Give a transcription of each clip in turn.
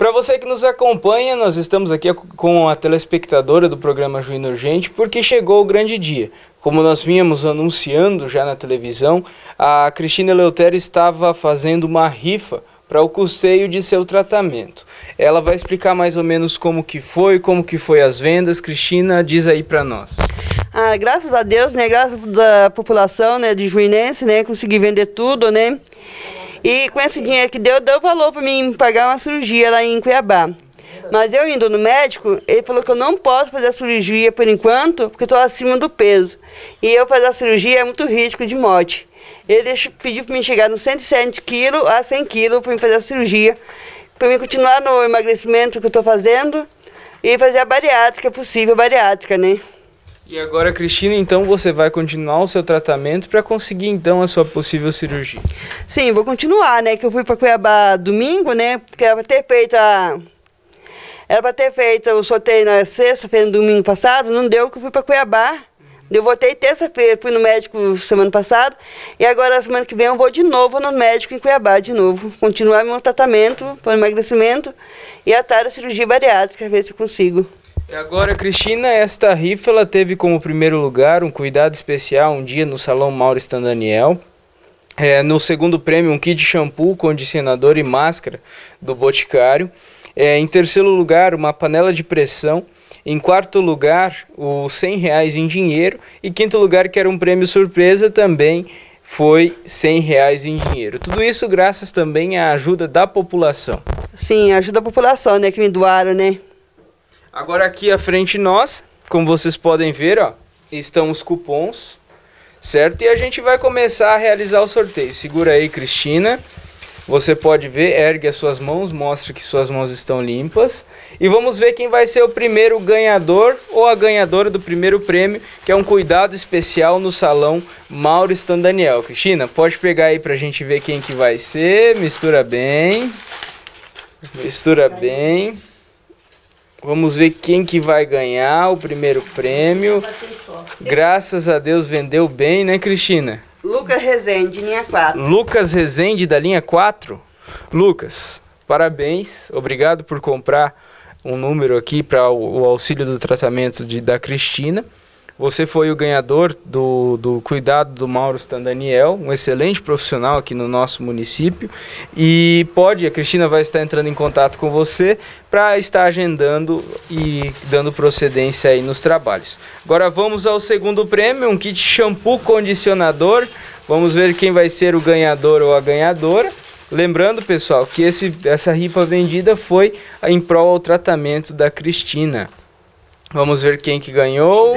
para você que nos acompanha, nós estamos aqui com a telespectadora do programa Juína Urgente, porque chegou o grande dia. Como nós vínhamos anunciando já na televisão, a Cristina Eleutério estava fazendo uma rifa para o custeio de seu tratamento. Ela vai explicar mais ou menos como que foi as vendas. Cristina, diz aí para nós. Graças a Deus, né, graças da população, né, de Juinense, né, consegui vender tudo, né, e com esse dinheiro que deu valor para mim pagar uma cirurgia lá em Cuiabá. Mas eu indo no médico, ele falou que eu não posso fazer a cirurgia por enquanto, porque eu estou acima do peso. E eu fazer a cirurgia é muito risco de morte. Ele pediu para mim chegar nos 107 quilos a 100 quilos para mim fazer a cirurgia, para mim continuar no emagrecimento que eu estou fazendo e fazer a bariátrica, possível bariátrica, né? E agora, Cristina, então você vai continuar o seu tratamento para conseguir então a sua possível cirurgia? Sim, vou continuar, né? Que eu fui para Cuiabá domingo, né? Porque era para ter feito o sorteio na sexta-feira, no domingo passado, não deu, que eu fui para Cuiabá. Eu voltei terça-feira, fui no médico semana passada, e agora semana que vem eu vou de novo no médico em Cuiabá, de novo. Continuar meu tratamento para emagrecimento e atrás da cirurgia bariátrica, ver se eu consigo. E agora, Cristina, esta rifa ela teve como primeiro lugar um cuidado especial um dia no Salão Mauro Daniel. No segundo prêmio, um kit shampoo, condicionador e máscara do Boticário. Em terceiro lugar, uma panela de pressão. Em quarto lugar, os R$100 em dinheiro. E quinto lugar, que era um prêmio surpresa, também foi R$100 em dinheiro. Tudo isso graças também à ajuda da população. Sim, ajuda a população, né, que me doaram, né? Agora aqui à frente nós, como vocês podem ver, ó, estão os cupons, certo? E a gente vai começar a realizar o sorteio. Segura aí, Cristina. Você pode ver, ergue as suas mãos, mostra que suas mãos estão limpas. E vamos ver quem vai ser o primeiro ganhador ou a ganhadora do primeiro prêmio, que é um cuidado especial no Salão Mauro Daniel. Cristina, pode pegar aí pra gente ver quem que vai ser. Mistura bem. Mistura bem. Vamos ver quem que vai ganhar o primeiro prêmio. Graças a Deus vendeu bem, né, Cristina? Lucas Rezende, linha 4. Lucas Rezende, da linha 4. Lucas, parabéns. Obrigado por comprar um número aqui para o auxílio do tratamento da Cristina. Você foi o ganhador do cuidado do Mauro Daniel, um excelente profissional aqui no nosso município. E a Cristina vai estar entrando em contato com você para estar agendando e dando procedência aí nos trabalhos. Agora vamos ao segundo prêmio, um kit shampoo condicionador. Vamos ver quem vai ser o ganhador ou a ganhadora. Lembrando, pessoal, que essa rifa vendida foi em prol ao tratamento da Cristina. Vamos ver quem que ganhou.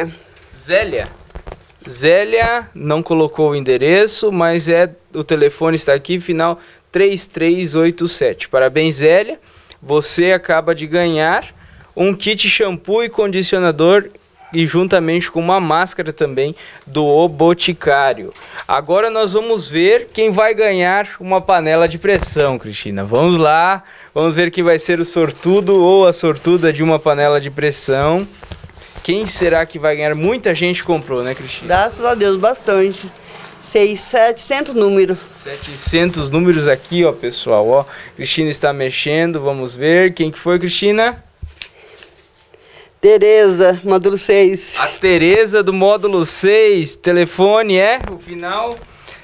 Zélia não colocou o endereço, mas o telefone está aqui, final 3387. Parabéns, Zélia. Você acaba de ganhar um kit shampoo e condicionador e juntamente com uma máscara também do Boticário. Agora nós vamos ver quem vai ganhar uma panela de pressão, Cristina. Vamos lá, vamos ver quem vai ser o sortudo ou a sortuda de uma panela de pressão. Quem será que vai ganhar? Muita gente comprou, né, Cristina? Graças a Deus, bastante. 700 números. 700 números aqui, ó, pessoal, ó. Cristina está mexendo, vamos ver. Quem que foi, Cristina? Tereza, módulo 6. A Tereza do módulo 6. Telefone o final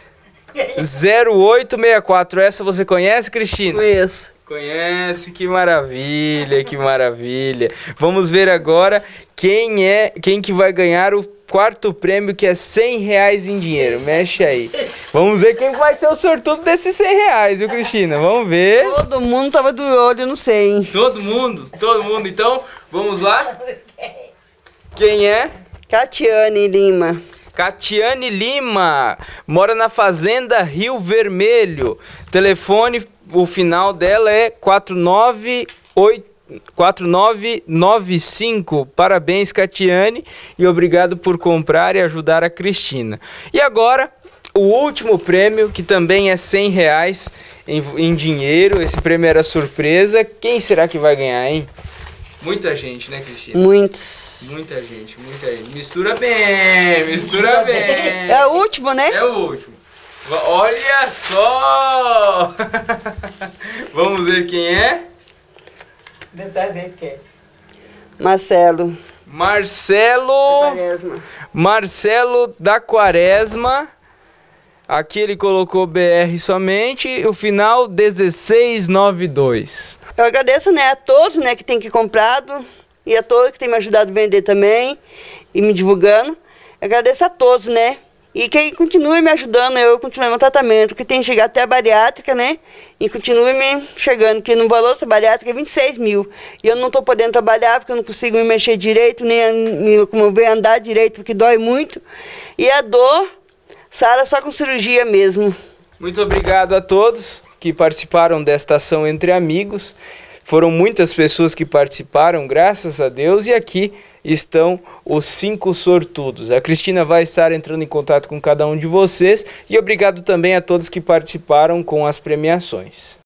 0864. Essa você conhece, Cristina? Conheço. Conhece, que maravilha, que maravilha. Vamos ver agora quem que vai ganhar o quarto prêmio, que é R$100 em dinheiro. Mexe aí. Vamos ver quem vai ser o sortudo desses R$100, viu, Cristina? Vamos ver. Todo mundo tava do olho no 100. Todo mundo. Então, vamos lá. Quem é? Catiane Lima. Catiane Lima. Mora na Fazenda Rio Vermelho. Telefone, o final dela é 4995. Parabéns, Catiane, e obrigado por comprar e ajudar a Cristina. E agora, o último prêmio, que também é R$100 em dinheiro. Esse prêmio era surpresa. Quem será que vai ganhar, hein? Muita gente, né, Cristina? Muitos. Muita gente, muita gente. Mistura bem, mistura bem. É o último, né? É o último. Olha só! Vamos ver quem é? Marcelo. Marcelo da Quaresma. Aqui ele colocou BR somente, o final 1692. Eu agradeço, né, a todos, né, que tem que comprado e a todos que tem me ajudado a vender também e me divulgando. Eu agradeço a todos, né? E quem continue me ajudando, eu continuo meu tratamento, que tem que chegar até a bariátrica, né? E continue me chegando, que no valor dessa bariátrica é 26 mil. E eu não estou podendo trabalhar porque eu não consigo me mexer direito, nem me locomover, andar direito, porque dói muito. E a dor sara só com cirurgia mesmo. Muito obrigado a todos que participaram desta ação Entre Amigos. Foram muitas pessoas que participaram, graças a Deus, e aqui estão os 5 sortudos. A Cristina vai estar entrando em contato com cada um de vocês e obrigado também a todos que participaram com as premiações.